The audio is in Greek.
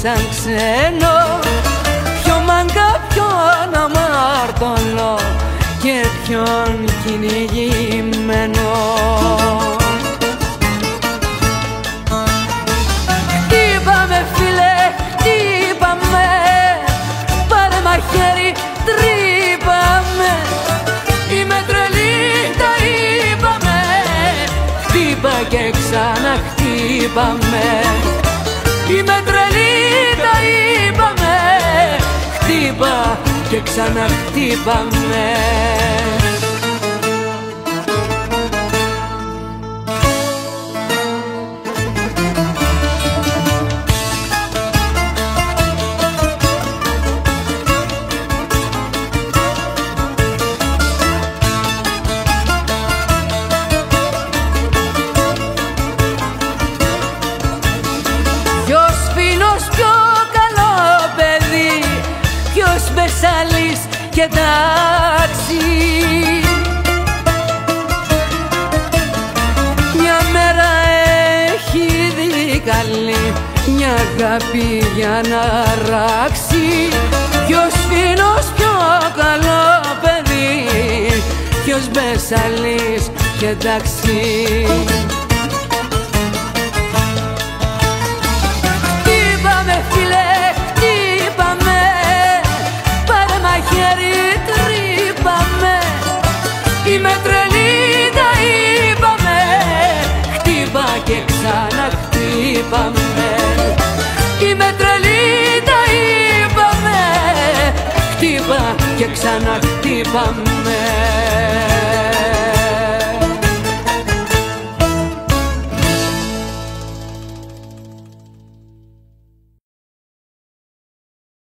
σαν ξένο, πιο μάγκα, ποιον αμάρτωλο και ποιον κυνηγημένο. Χτύπαμε φίλε, χτύπαμε, πάρε μαχαίρι, τρύπαμε. Είμαι τρελή, τα είπαμε, χτύπα και ξαναχτύπαμε. Είμαι τρελή, τα είπαμε, χτύπα και ξαναχτύπαμε. Ποιος φίνος πιο καλό παιδί, ποιος Μπεσσαλής και τάξη. Μια μέρα έχει δει καλή, μια αγάπη για να ράξει. Ποιος φίνος πιο καλό παιδί, ποιος Μπεσσαλής και τάξη. Φίλε, χτύπαμε, πάρε μαχαίρι, τρύπαμε. Είμαι τρελή, τα είπαμε, χτύπα και ξαναχτύπαμε. Είμαι τρελή, τα είπαμε, χτύπα και ξαναχτύπαμε.